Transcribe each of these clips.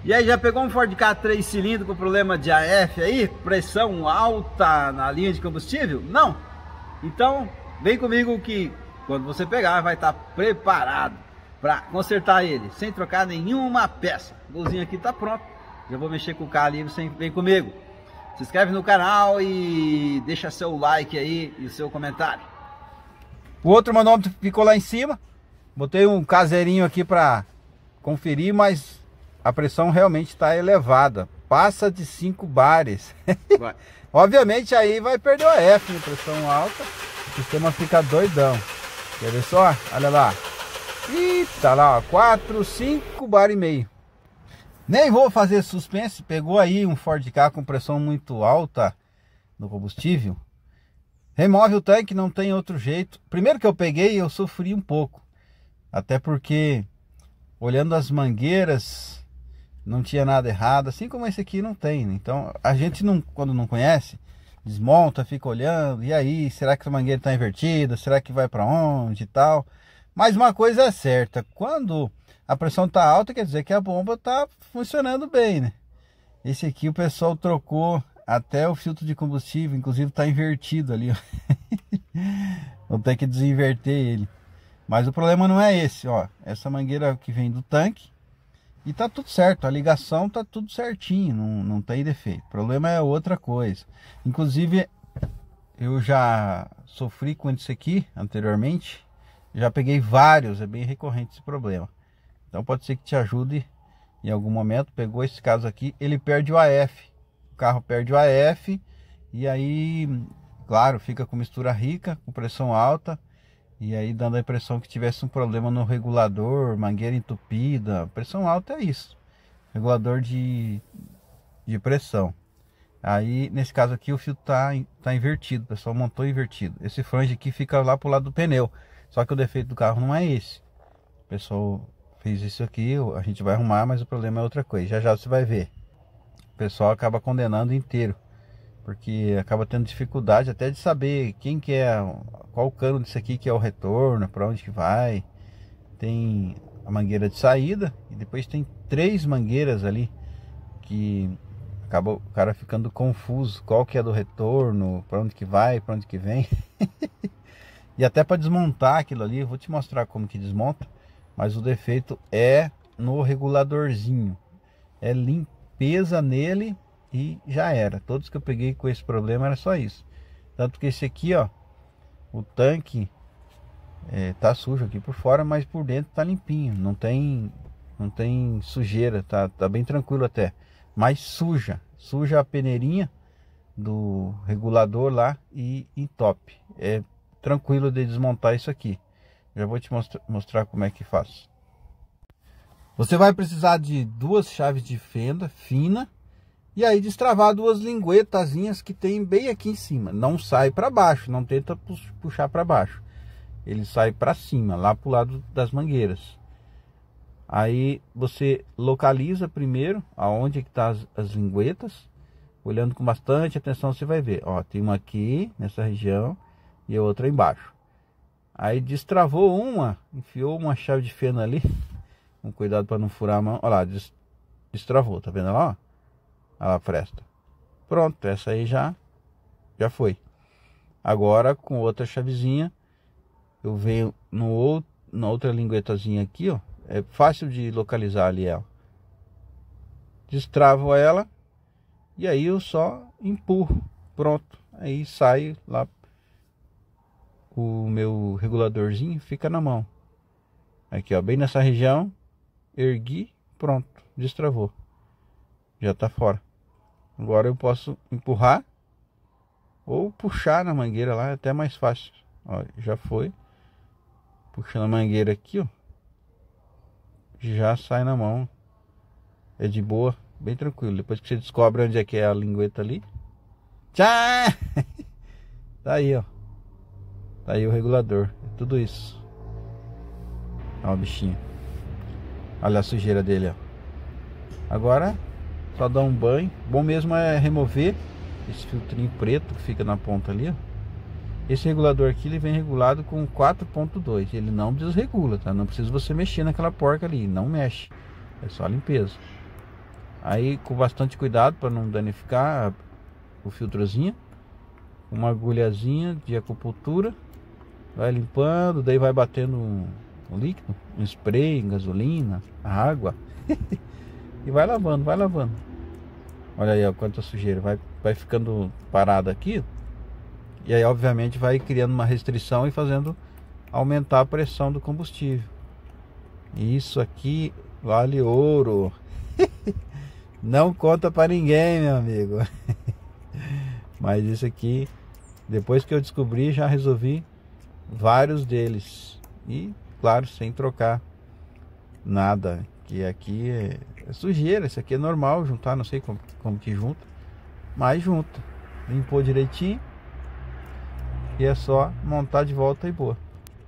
E aí, já pegou um Ford Ka 3 cilindros com problema de AF aí? Pressão alta na linha de combustível? Não? Então, vem comigo que quando você pegar vai estar preparado para consertar ele, sem trocar nenhuma peça. O golzinho aqui tá pronto. Já vou mexer com o carro ali, você vem comigo. Se inscreve no canal e deixa seu like aí e o seu comentário. O outro manômetro ficou lá em cima. Botei um caseirinho aqui para conferir, mas a pressão realmente está elevada. Passa de 5 bares. Obviamente aí vai perder o AF, né? Pressão alta. O sistema fica doidão. Quer ver só? Olha lá. Eita lá, ó, 4, 5 bar e meio. Nem vou fazer suspense. Pegou aí um Ford Ka com pressão muito alta no combustível. Remove o tanque, não tem outro jeito. Primeiro que eu peguei, eu sofri um pouco. Até porque, olhando as mangueiras, não tinha nada errado. Assim como esse aqui não tem, né? Então, a gente, não, quando não conhece, desmonta, fica olhando. E aí, será que a mangueira está invertida? Será que vai para onde e tal? Mas uma coisa é certa. Quando a pressão está alta, quer dizer que a bomba está funcionando bem, né? Esse aqui o pessoal trocou até o filtro de combustível. Inclusive está invertido ali, ó. Vou ter que desinverter ele. Mas o problema não é esse, ó. Essa mangueira que vem do tanque. E tá tudo certo, a ligação tá tudo certinho, não tem defeito. O problema é outra coisa. Inclusive, eu já sofri com isso aqui anteriormente. Já peguei vários, é bem recorrente esse problema. Então pode ser que te ajude em algum momento. Pegou esse caso aqui, ele perde o AF. O carro perde o AF e aí, claro, fica com mistura rica, com pressão alta. E aí dando a impressão que tivesse um problema no regulador, mangueira entupida. Pressão alta é isso. Regulador de pressão. Aí nesse caso aqui o filtro tá invertido. O pessoal montou invertido. Esse flange aqui fica lá pro lado do pneu. Só que o defeito do carro não é esse. O pessoal fez isso aqui, a gente vai arrumar, mas o problema é outra coisa. Já já você vai ver. O pessoal acaba condenando inteiro. Porque acaba tendo dificuldade até de saber quem que é, qual o cano disso aqui que é o retorno, para onde que vai. Tem a mangueira de saída e depois tem 3 mangueiras ali que acaba o cara ficando confuso, qual que é do retorno, para onde que vai, para onde que vem. E até para desmontar aquilo ali, eu vou te mostrar como que desmonta, mas o defeito é no reguladorzinho. É limpeza nele. E já era. Todos que eu peguei com esse problema era só isso. Tanto que esse aqui, ó, o tanque tá sujo aqui por fora, mas por dentro tá limpinho. Não tem sujeira, tá bem tranquilo até. Mas suja a peneirinha do regulador lá e entope. É tranquilo de desmontar isso aqui. Já vou te mostrar como é que faz. Você vai precisar de 2 chaves de fenda fina. E aí destravar 2 linguetazinhas que tem bem aqui em cima. Não sai para baixo, não tenta puxar para baixo. Ele sai para cima, lá pro lado das mangueiras. Aí você localiza primeiro aonde que tá as linguetas. Olhando com bastante atenção você vai ver. Ó, tem uma aqui nessa região e a outra embaixo. Aí destravou uma, enfiou uma chave de fenda ali. Com cuidado para não furar a mão. Olha lá, destravou, tá vendo lá, ó? A fresta. Pronto, essa aí já foi. Agora com outra chavezinha eu venho na outra linguetazinha aqui, ó. É fácil de localizar ali ela. Destravo ela e aí eu só empurro. Pronto, aí sai lá o meu reguladorzinho, fica na mão. Aqui, ó, bem nessa região, ergui, pronto, destravou. Já tá fora. Agora eu posso empurrar ou puxar na mangueira lá, é até mais fácil. Ó, já foi. Puxando a mangueira aqui, ó. Já sai na mão. É de boa, bem tranquilo. Depois que você descobre onde é que é a lingueta ali. Tchau! Tá aí, ó. Tá aí o regulador. É tudo isso. Ó o bichinho. Olha a sujeira dele, ó. Agora só dar um banho. Bom mesmo é remover esse filtrinho preto que fica na ponta ali, ó. Esse regulador aqui, ele vem regulado com 4.2. Ele não desregula, tá? Não precisa você mexer naquela porca ali. Não mexe. É só limpeza. Aí com bastante cuidado para não danificar o filtrozinho. Uma agulhazinha de acupuntura. Vai limpando, daí vai batendo um líquido, um spray, gasolina, água. E vai lavando, vai lavando. Olha aí, ó, quanta sujeira. Vai ficando parado aqui. E aí obviamente vai criando uma restrição e fazendo aumentar a pressão do combustível. Isso aqui vale ouro. Não conta para ninguém, meu amigo. Mas isso aqui, depois que eu descobri, já resolvi vários deles. E claro, sem trocar nada. Que aqui é sujeira. Isso aqui é normal juntar, não sei como que junta, mas junta. Limpou direitinho. E é só montar de volta e boa.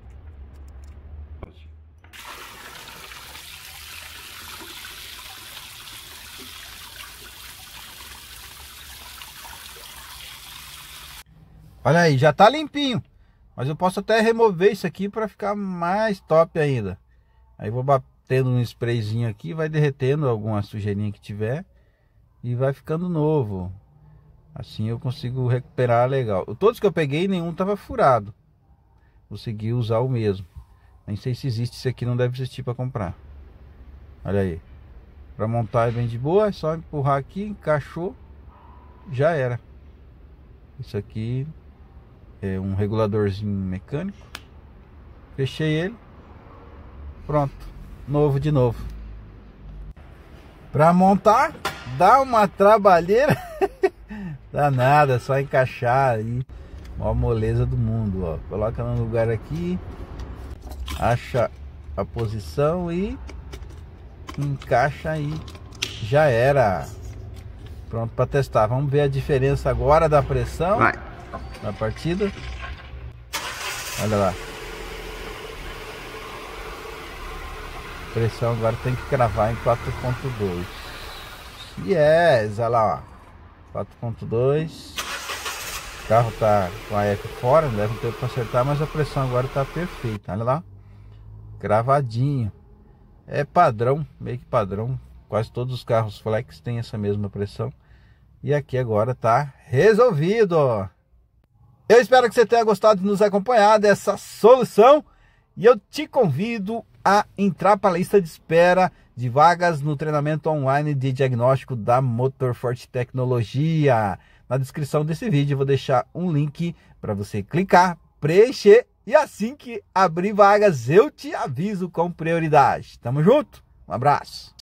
Olha aí, já tá limpinho. Mas eu posso até remover isso aqui para ficar mais top ainda. Aí vou batendo um sprayzinho aqui, vai derretendo alguma sujeirinha que tiver e vai ficando novo. Assim eu consigo recuperar legal. Todos que eu peguei, nenhum tava furado. Consegui usar o mesmo. Nem sei se existe, esse aqui não deve existir para comprar. Olha aí. Para montar é bem de boa, é só empurrar aqui, encaixou, já era. Isso aqui é um reguladorzinho mecânico. Fechei ele. Pronto, novo de novo. Para montar dá uma trabalheira danada, só encaixar aí. Maior moleza do mundo, ó. Coloca no lugar aqui, acha a posição e encaixa aí. Já era. Pronto para testar. Vamos ver a diferença agora da pressão. Vai. Na partida. Olha lá. Pressão agora tem que cravar em 4.2. Yes, olha lá, ó. 4.2. O carro tá com a F fora, não leva um tempo para acertar, mas a pressão agora tá perfeita. Olha lá. Cravadinho. É padrão, meio que padrão. Quase todos os carros flex têm essa mesma pressão. E aqui agora tá resolvido. Eu espero que você tenha gostado de nos acompanhar dessa solução. E eu te convido a entrar para a lista de espera de vagas no treinamento online de diagnóstico da Motorforte Tecnologia. Na descrição desse vídeo eu vou deixar um link para você clicar, preencher e assim que abrir vagas eu te aviso com prioridade. Tamo junto? Um abraço!